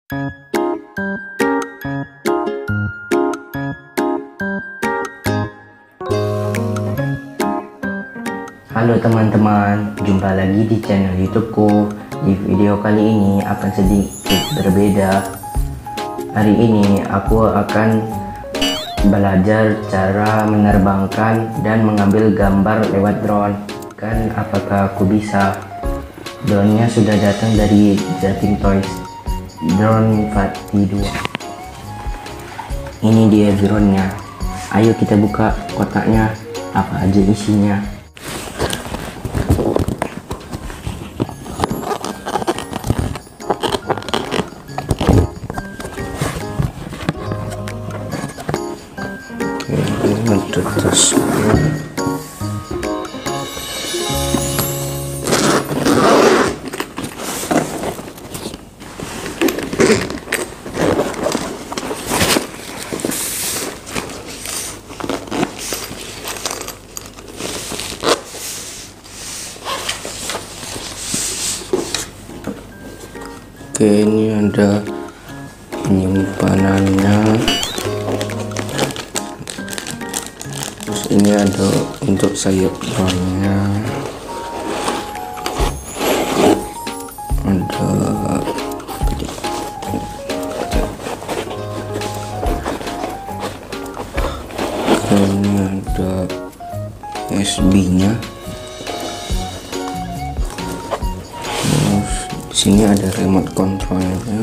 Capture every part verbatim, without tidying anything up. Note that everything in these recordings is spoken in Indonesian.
Halo teman-teman, jumpa lagi di channel YouTubeku. Di video kali ini akan sedikit berbeda. Hari ini aku akan belajar cara menerbangkan dan mengambil gambar lewat drone. Kan apakah aku bisa? Drone-nya sudah datang dari Jatim Toys, drone Fatih dua. Ini dia drone-nya. Ayo kita buka kotaknya, apa aja isinya. Ada tasnya. Oke, ini ada penyimpanannya. Ini ada untuk sayap drone-nya, ada ini ada U S B-nya. Terus di sini ada remote control-nya.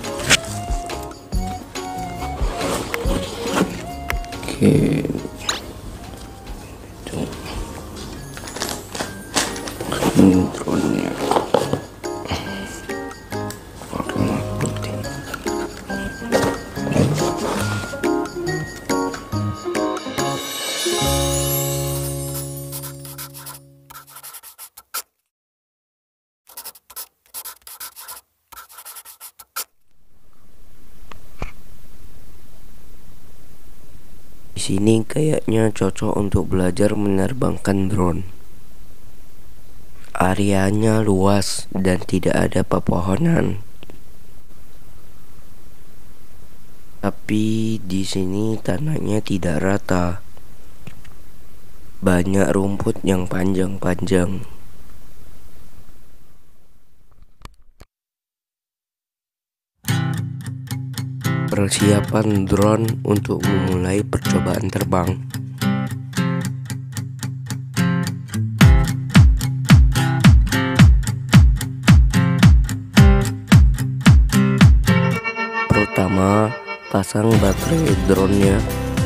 Oke. Ini drone-nya warna putih. Di sini kayaknya cocok untuk belajar menerbangkan drone. Areanya luas dan tidak ada pepohonan. Tapi di sini tanahnya tidak rata. Banyak rumput yang panjang-panjang. Persiapan drone untuk memulai percobaan terbang. Pertama, pasang baterai drone-nya.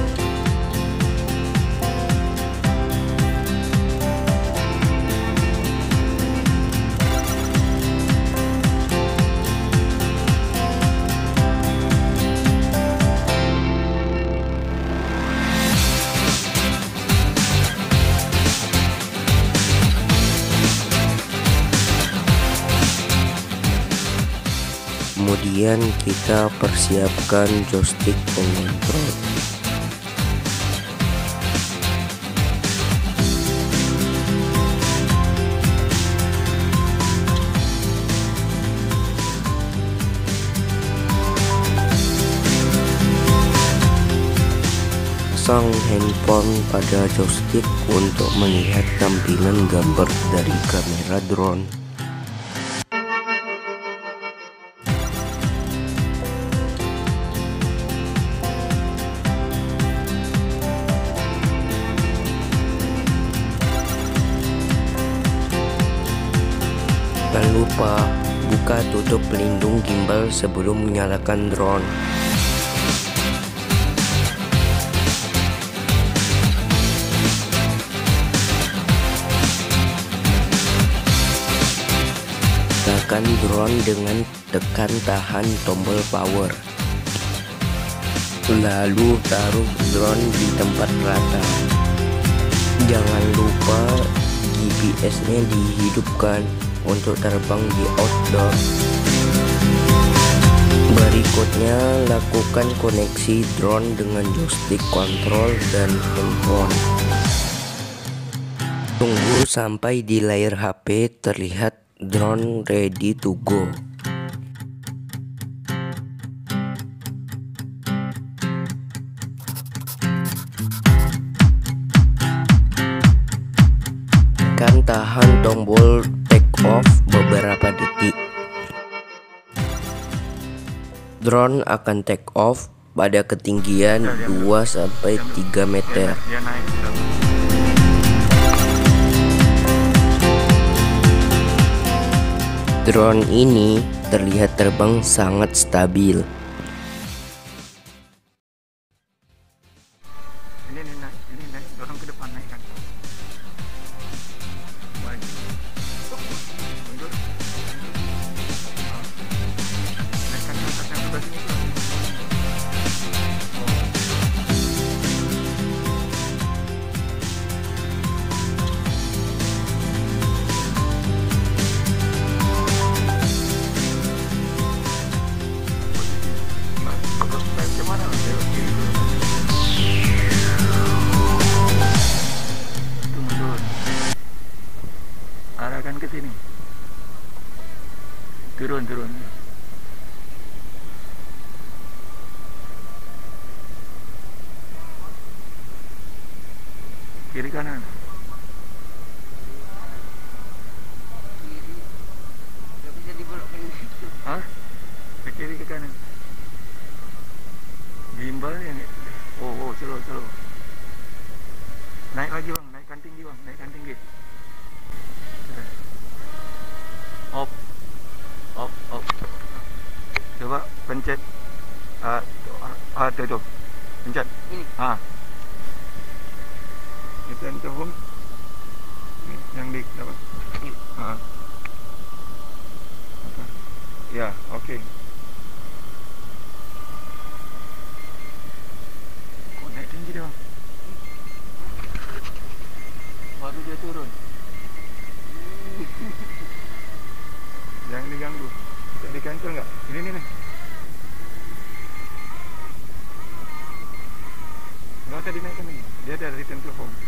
Kemudian kita persiapkan joystick pengontrol. Pasang handphone pada joystick untuk melihat tampilan gambar dari kamera drone. Jangan lupa buka tutup pelindung gimbal sebelum menyalakan drone. Tekan drone dengan tekan tahan tombol power. Lalu taruh drone di tempat rata. Jangan lupa G P S-nya dihidupkan untuk terbang di outdoor. Berikutnya, lakukan koneksi drone dengan joystick kontrol dan handphone. Tunggu sampai di layar H P terlihat drone ready to go. tahan tombol take off beberapa detik. Drone akan take off pada ketinggian dua sampai tiga meter. Drone ini terlihat terbang sangat stabil. Ini nih naik, ini naik, dorong ke depan, naikkan. Maju. Mundur. Naikkan ke atas yang sebelah sini. Arahkan ke sini. Turun, turun. Kiri kanan. Gak bisa dibelokkan gitu. Hah? Ke kiri ke kanan. Gimbal yang oh, oh, slow, slow. Naik lagi bang, naikkan tinggi bang, naikkan tinggi. Op, op, op. Coba pencet. Ah, uh, uh, tu tu. Pencet. Ini. Ah. Itu yang home. Ini yang di dapat. Ini. Ah. Apa? Ya, okey. Kok naik tinggi dia bang? Baru dia turun. Jangan diganggu. Tak di cancel enggak? Ini ni ni. Enggak usah dinaikkan lagi. Dia ada return to home.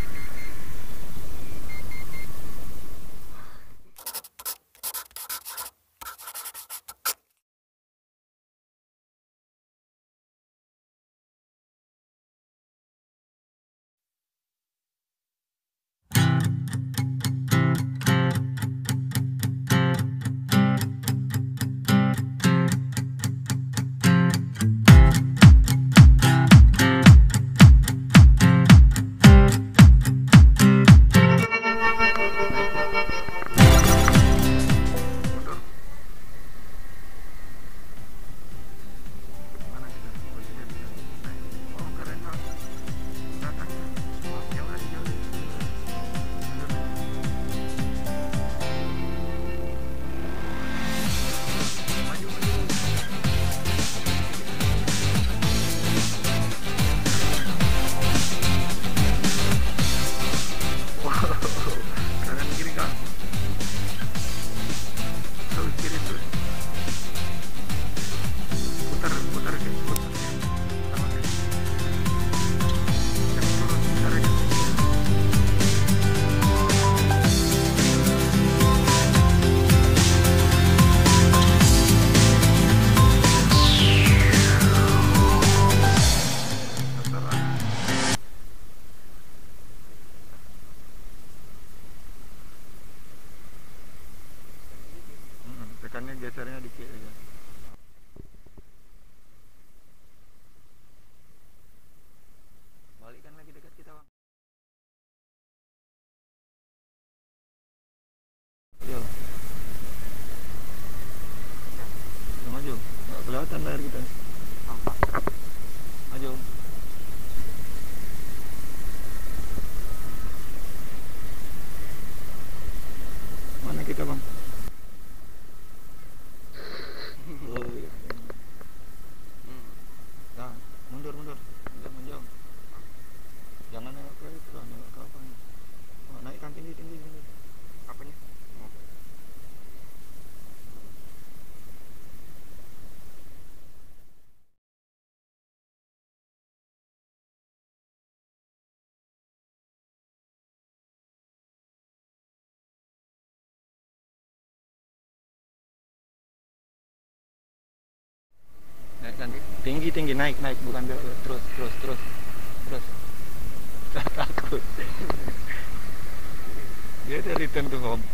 Tekannya gesernya dikit aja. Balikkan lagi dekat kita bang. Yo. Yo, maju. Nggak kelihatan layar kita. Maju. Mana kita bang? Nah, mundur mundur, jangan menjauh. Jangan naik ke itu, naik ke apa nih? Oh, naikkan tinggi tinggi tinggi. Apanya? Oh. Naikkan tinggi tinggi, naik naik, bukan belok, terus terus terus terus. Takut. Dia ada return to home.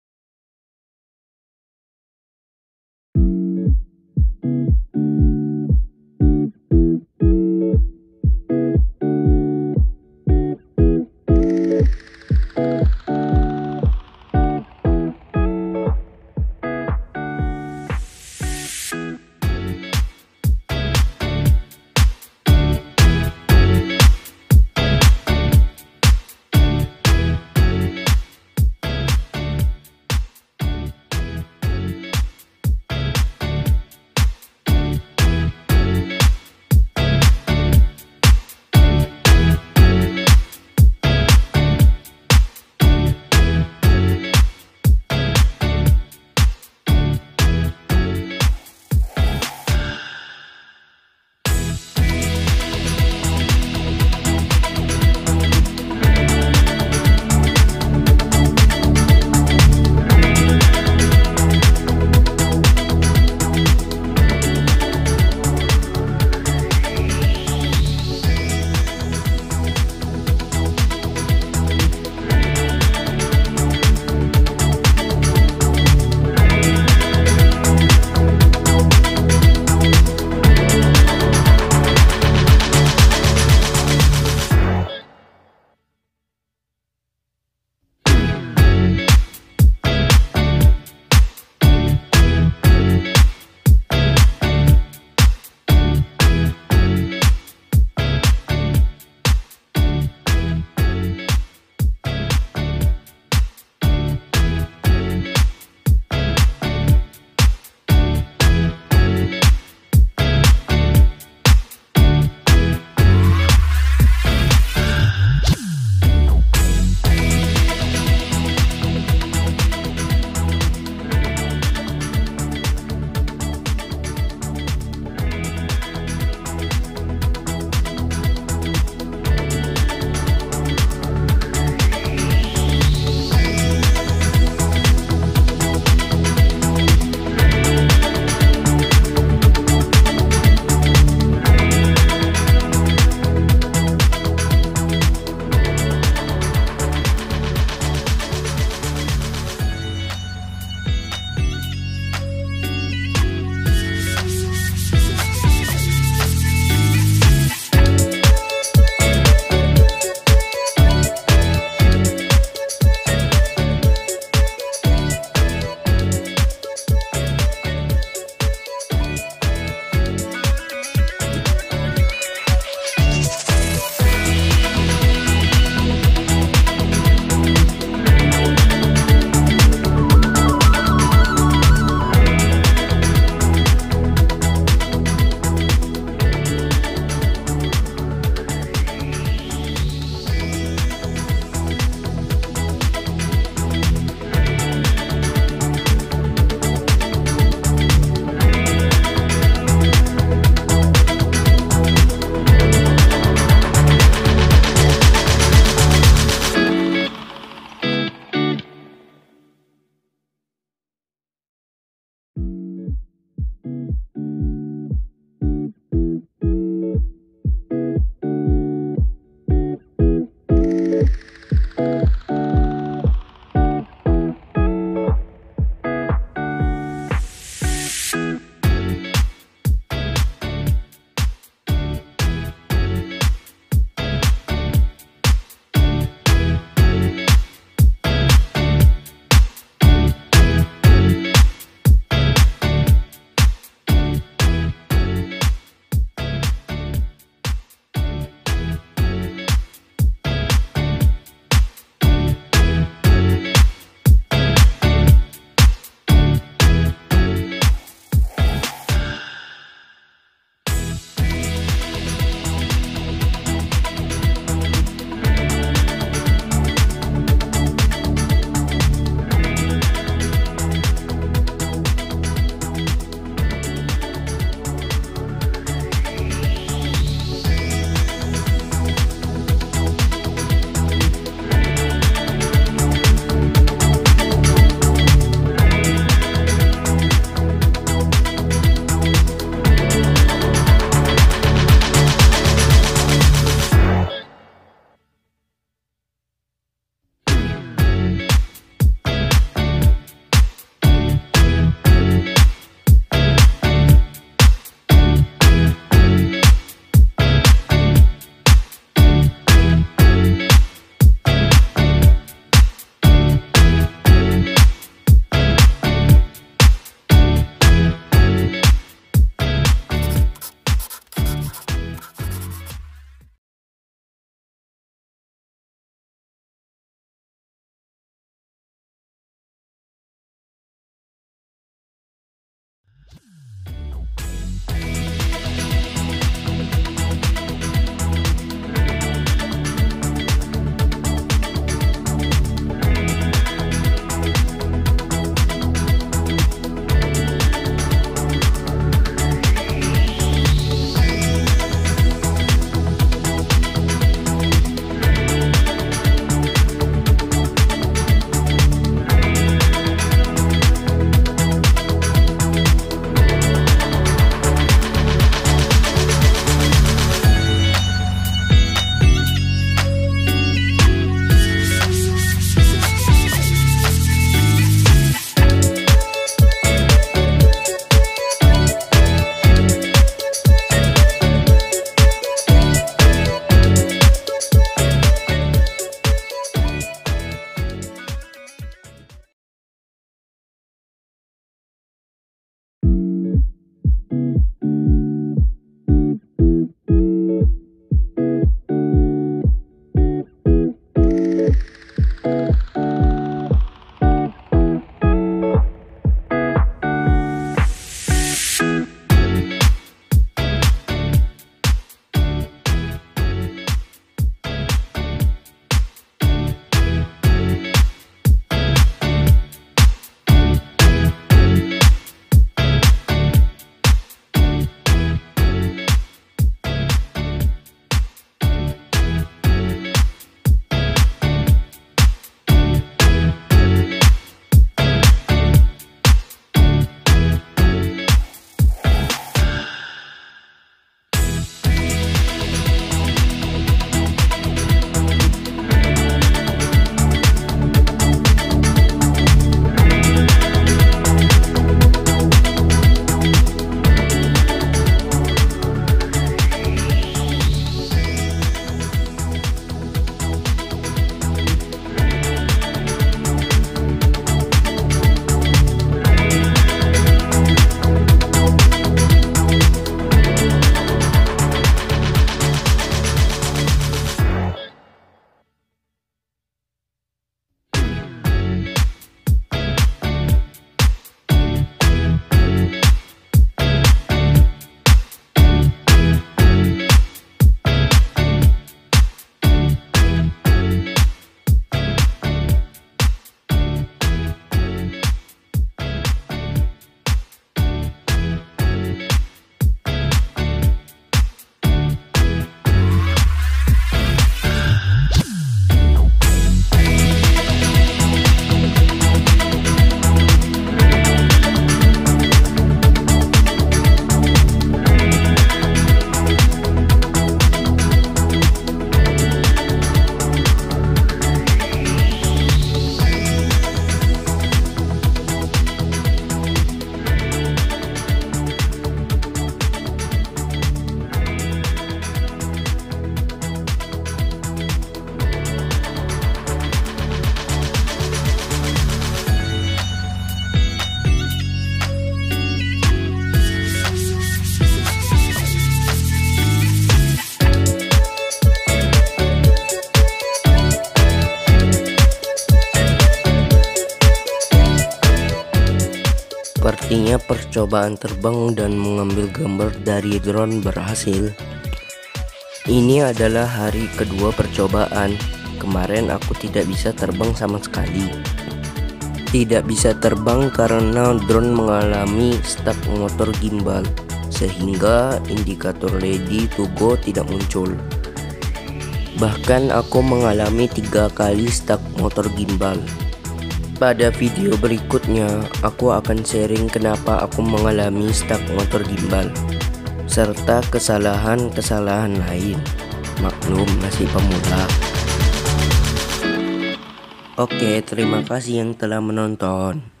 Sepertinya percobaan terbang dan mengambil gambar dari drone berhasil. Ini adalah hari kedua percobaan. Kemarin aku tidak bisa terbang sama sekali. Tidak bisa terbang karena drone mengalami stuck motor gimbal, sehingga indikator ready to go tidak muncul. Bahkan aku mengalami tiga kali stuck motor gimbal. Pada video berikutnya, aku akan sharing kenapa aku mengalami stuck motor gimbal, serta kesalahan-kesalahan lain. Maklum, masih pemula. Oke, terima kasih yang telah menonton.